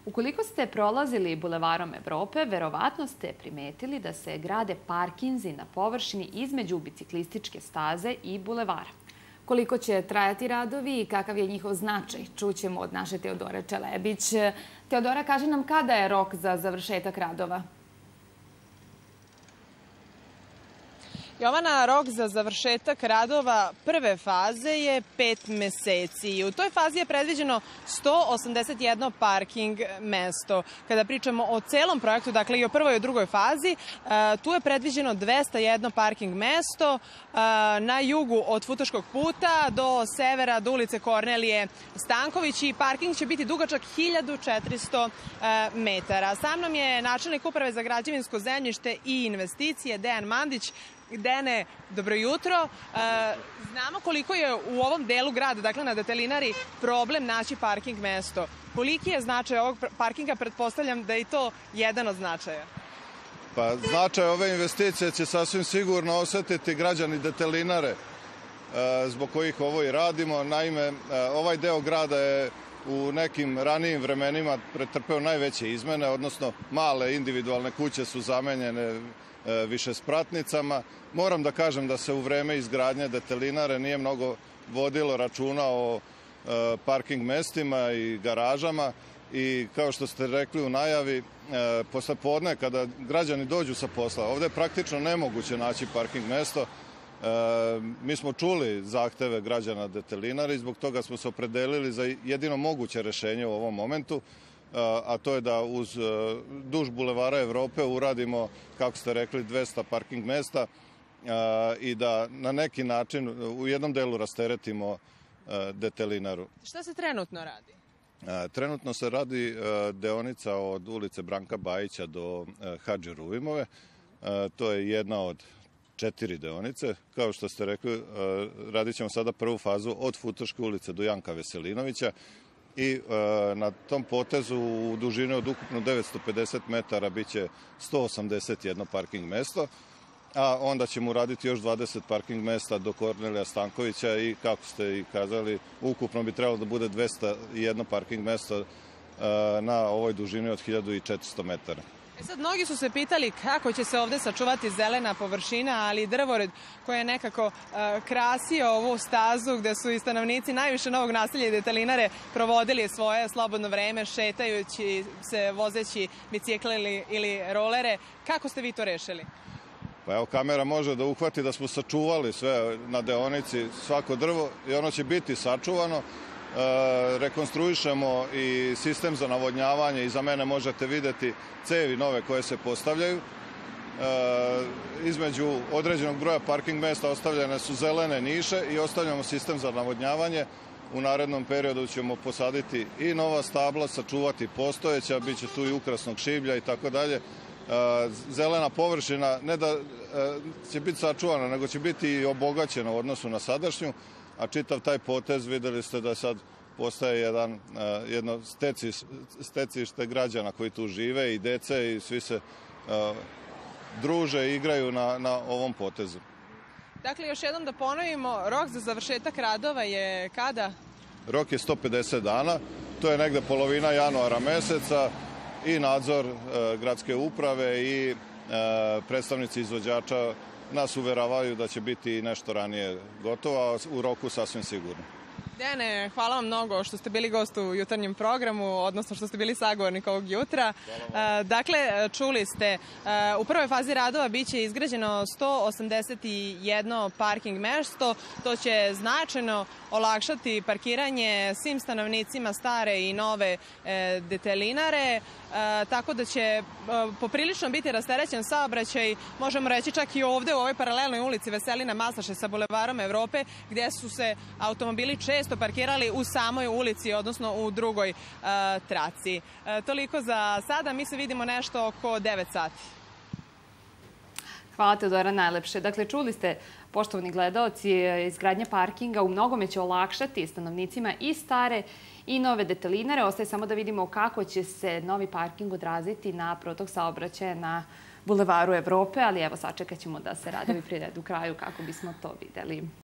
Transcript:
Ukoliko ste prolazili Bulevarom Evrope, verovatno ste primetili da se grade parkinzi na površini između biciklističke staze i bulevara. Koliko će trajati radovi i kakav je njihov značaj, čućemo od naše Teodore Čelebić. Teodora, kaži nam kada je rok za završetak radova? Jovana, rok za završetak radova prve faze je 5 meseci. U toj fazi je predviđeno 181 parking mesto. Kada pričamo o celom projektu, dakle i o prvoj i o drugoj fazi, tu je predviđeno 201 parking mesto na jugu od Futoškog puta do severa, do ulice Kornelije Stanković i parking će biti dugačak 1400 metara. Sa mnom je načelnik Uprave za građevinsko zemljište i investicije Dejan Mandić. Dene, dobro jutro. Znamo koliko je u ovom delu grada, dakle na Detelinari, problem naći parking mesto. Koliki je značaj ovog parkinga? Pretpostavljam da je i to jedan od značaja. Pa značaj ove investicije će sasvim sigurno osetiti građani Detelinare, zbog kojih ovo i radimo. Naime, ovaj deo grada je u nekim ranijim vremenima pretrpeo najveće izmene, odnosno male individualne kuće su zamenjene višespratnicama. Moram da kažem da se u vreme izgradnje Detelinare nije mnogo vodilo računa o parking mestima i garažama i kao što ste rekli u najavi, posle podne kada građani dođu sa posla, ovde je praktično nemoguće naći parking mesto. Mi smo čuli zahteve građana Detelinare i zbog toga smo se opredelili za jedino moguće rešenje u ovom momentu, a to je da duž Bulevara Evrope uradimo, kako ste rekli, 200 parking mesta i da na neki način u jednom delu rasteretimo Detelinaru. Šta se trenutno radi? Trenutno se radi deonica od ulice Branka Bajića do Hadži Ruvimove. To je jedna od 4 deonice. Kao što ste rekli, radit ćemo sada prvu fazu od Futoške ulice do Janka Veselinovića. I na tom potezu u dužini od ukupno 950 metara biće 181 parking mesto, a onda ćemo uraditi još 20 parking mesta do Kornelija Stankovića i, kako ste i kazali, ukupno bi trebalo da bude 201 parking mesto na ovoj dužini od 1400 metara. Sad, mnogi su se pitali kako će se ovde sačuvati zelena površina, ali i drvored koji je nekako krasio ovu stazu gde su i stanovnici najviše novog naselja i Detelinare provodili svoje slobodno vreme šetajući se, vozeći bicikle ili rolere. Kako ste vi to rešili? Pa evo, kamera može da uhvati da smo sačuvali sve na deonici, svako drvo i ono će biti sačuvano. Rekonstruišemo i sistem za navodnjavanje. Iza mene možete videti cevi nove koje se postavljaju. Između određenog broja parking mesta ostavljene su zelene niše i ostavljamo sistem za navodnjavanje. U narednom periodu ćemo posaditi i nova stabla, sačuvati postojeća, bit će tu i ukrasnog šiblja i tako dalje. Zelena površina ne da će biti sačuvana, nego će biti i obogaćena u odnosu na sadašnju, a čitav taj potez videli ste da sad postaje jedno stecište građana koji tu žive i dece i svi se druže i igraju na ovom potezu. Dakle, još jednom da ponovimo, rok za završetak radova je kada? Rok je 150 dana, to je negde polovina januara meseca i nadzor gradske uprave i predstavnici izvođača nas uveravaju da će biti nešto ranije gotovo, a u roku sasvim sigurno. Dejane, hvala vam mnogo što ste bili gost u jutarnjem programu, odnosno što ste bili sagovornik ovog jutra. Dakle, čuli ste, u prvoj fazi radova biće izgrađeno 181 parking mesto. To će značajno olakšati parkiranje svim stanovnicima stare i nove Detelinare, tako da će poprilično biti rasterećen saobraćaj, možemo reći čak i ovde u ovoj paralelnoj ulici Veselina Maslaše sa Bulevarom Evrope, gde su se automobili često parkirali u samoj ulici, odnosno u drugoj traci. Toliko za sada, mi se vidimo nešto oko 9 sati. Hvala, Teodora, najlepše. Dakle, čuli ste, poštovani gledaoci, izgradnja parkinga u mnogome će olakšati stanovnicima i stare i nove Detelinare. Ostaje samo da vidimo kako će se novi parking odraziti na protok saobraćaja na Bulevaru Evrope, ali evo, sačekat ćemo da se radovi privedu kraju kako bismo to videli.